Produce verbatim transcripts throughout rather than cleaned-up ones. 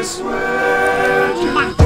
swear to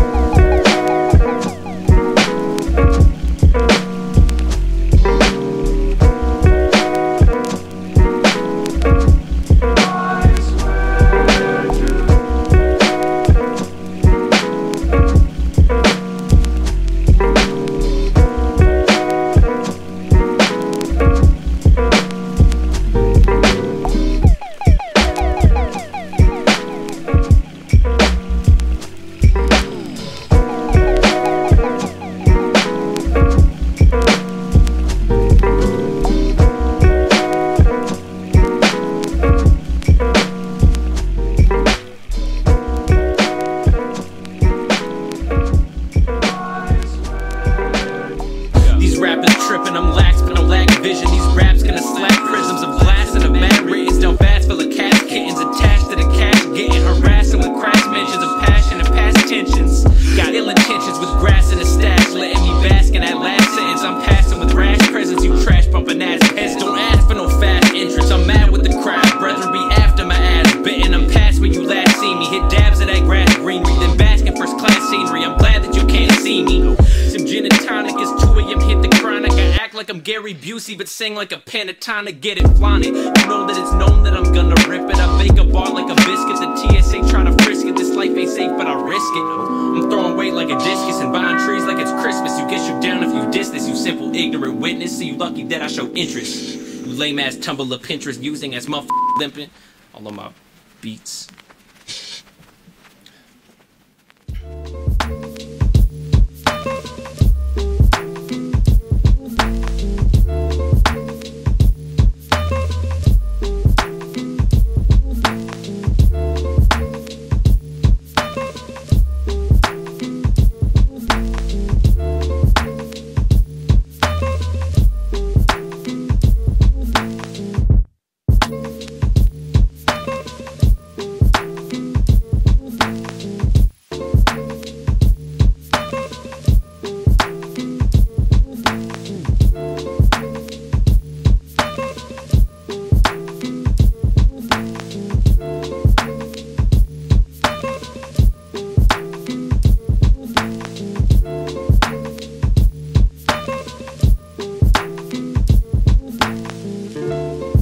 tripping, I'm lax, but I'm lacking vision. These raps gonna slap prisms of glass and a mad ratings down vats full of cats, kittens attached to the cash, getting harassing with crass mentions of passion and past tensions. Got ill intentions with grass in the stash, letting me bask in that last sentence. I'm passing with rash presents, you trash bumping ass heads. Don't ask for no fast entrance, I'm mad with the crowd. Brethren be after my ass, bitten. I'm past when you last see me. Hit dabs of that grass greenery, then bask in first class scenery. I'm glad that you can't see me. Some gin and tonic, it's two A M, hit the chronic. I act like I'm Gary Busey, but sing like a pentatonic, get it flaunted. You know that it's known that I'm gonna rip it. I bake a bar like a biscuit. The T S A try to frisk it. This life ain't safe, but I risk it. I'm throwing weight like a discus and buying trees like it's Christmas. You get you down if you diss this, you simple ignorant witness. So you lucky that I show interest. You lame ass tumble of Pinterest using as motherfucking limping all of my beats.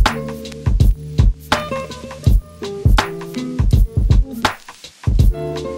you.